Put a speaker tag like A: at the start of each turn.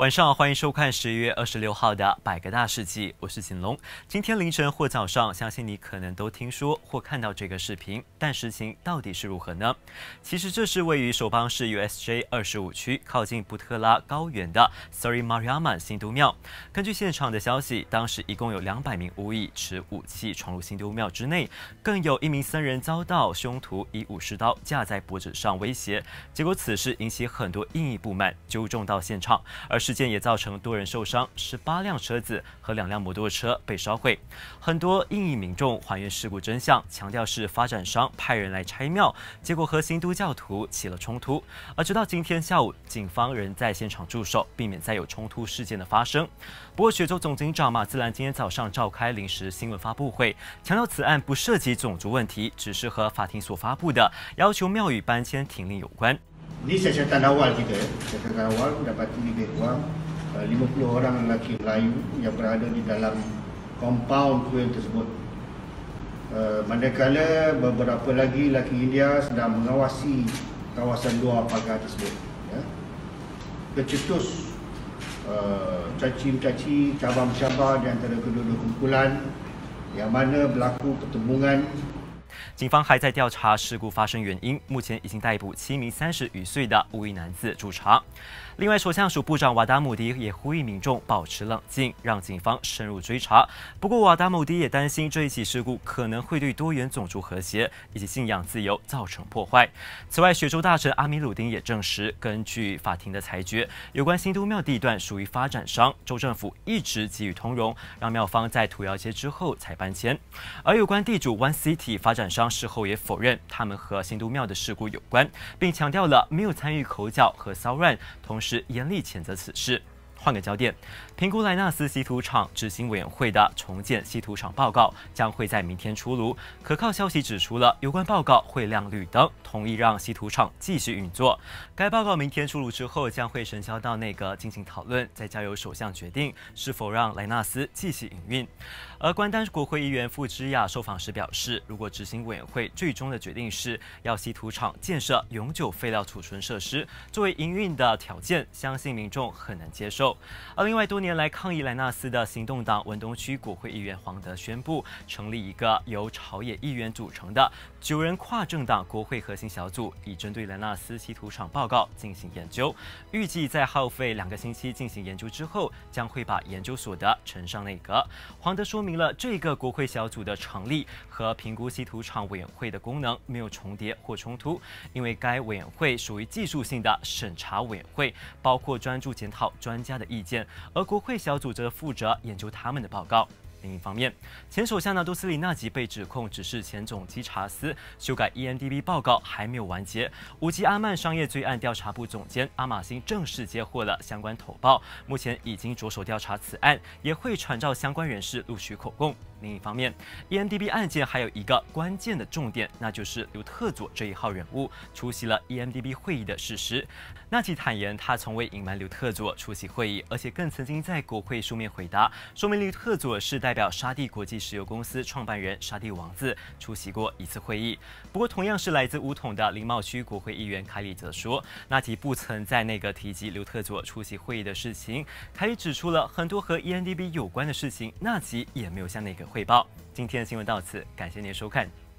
A: 晚上好，欢迎收看10月26号的《百个大事记》，我是景龙。今天凌晨或早上，相信你可能都听说或看到这个视频，但实情到底是如何呢？其实这是位于首邦市 USJ 25区靠近布特拉高原的 Sri Mariamman 新都庙。根据现场的消息，当时一共有200名巫裔持武器闯入新都庙之内，更有1名僧人遭到凶徒以武士刀架在脖子上威胁。结果此事引起很多印裔不满，纠众到现场，而事件也造成多人受伤，18辆车子和2辆摩托车被烧毁。很多印裔民众还原事故真相，强调是发展商派人来拆庙，结果和新都教徒起了冲突。而直到今天下午，警方仍在现场驻守，避免再有冲突事件的发生。不过，雪州总警长马兹兰今天早上召开临时新闻发布会，强调此案不涉及种族问题，只是和法庭所发布的要求庙宇搬迁停令有关。
B: Ini siasatan awal kita, siasatan awal mendapati lebih kurang 50 orang lelaki Melayu yang berada di dalam kompaun kuil tersebut. Manakala beberapa lagi lelaki India sedang mengawasi kawasan luar pagar tersebut. Tercetus caci-mencaci, cabar-mencabar di antara kedua-dua kumpulan yang mana berlaku pertembungan。
A: 警方还在调查事故发生原因，目前已经逮捕7名30余岁的巫裔男子驻查。另外，首相署部长瓦达姆迪也呼吁民众保持冷静，让警方深入追查。不过，瓦达姆迪也担心这一起事故可能会对多元种族和谐以及信仰自由造成破坏。此外，雪州大臣阿米鲁丁也证实，根据法庭的裁决，有关新都庙地段属于发展商，州政府一直给予通融，让庙方在土窑节之后才搬迁。而有关地主 One City 发展商事后也否认他们和新都庙的事故有关，并强调了没有参与口角和骚乱，同时严厉谴责此事。换个焦点，评估莱纳斯稀土厂执行委员会的重建稀土厂报告将会在明天出炉。可靠消息指出了有关报告会亮绿灯，同意让稀土厂继续运作。该报告明天出炉之后，将会呈交到内阁进行讨论，再交由首相决定是否让莱纳斯继续营运。而关丹国会议员傅之亚受访时表示，如果执行委员会最终的决定是要稀土厂建设永久废料储存设施作为营运的条件，相信民众很难接受。而另外，多年来抗议莱纳斯的行动党文东区国会议员黄德宣布成立一个由朝野议员组成的9人跨政党国会核心小组，以针对莱纳斯稀土厂报告进行研究。预计在耗费2个星期进行研究之后，将会把研究所得呈上内阁。黄德说明了这个国会小组的成立和评估稀土厂委员会的功能没有重叠或冲突，因为该委员会属于技术性的审查委员会，包括专注检讨专家的意见，而国会小组则负责研究他们的报告。另一方面，前首相纳杜斯里纳吉被指控指示前总稽查司修改 EMDB 报告还没有完结。五吉阿曼商业罪案调查部总监阿马辛正式接获了相关投报，目前已经着手调查此案，也会传召相关人士录取口供。另一方面 ，EMDB 案件还有一个关键的重点，那就是刘特佐这一号人物出席了 EMDB 会议的事实。纳吉坦言，他从未隐瞒刘特佐出席会议，而且更曾经在国会书面回答，说明刘特佐是代表沙地国际石油公司创办人沙地王子出席过1次会议。不过，同样是来自巫统的林茂区国会议员凯里则说，纳吉不曾在那个提及刘特佐出席会议的事情。凯里指出了很多和 EMDB 有关的事情，纳吉也没有向内阁汇报。今天的新闻到此，感谢您的收看。